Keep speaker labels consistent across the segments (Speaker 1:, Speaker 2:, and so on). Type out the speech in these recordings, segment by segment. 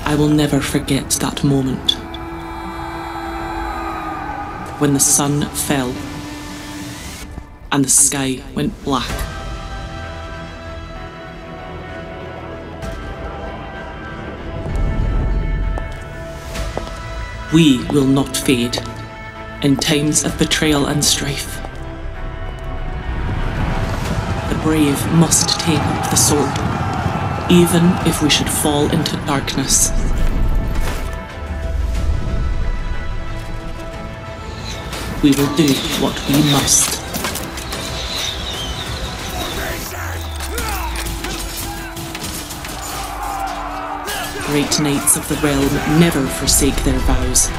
Speaker 1: I will never forget that moment. When the sun fell and the sky went black. We will not fade in times of betrayal and strife. The brave must take up the sword, even if we should fall into darkness. We will do what we must. Great knights of the realm never forsake their vows.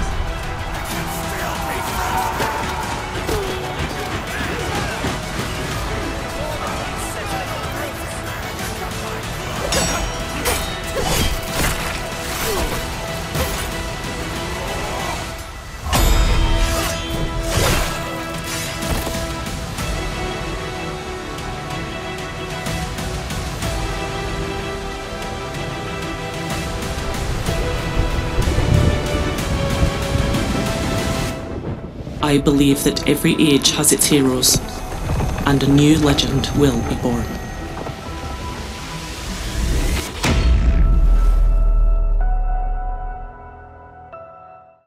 Speaker 1: I believe that every age has its heroes, and a new legend will be born.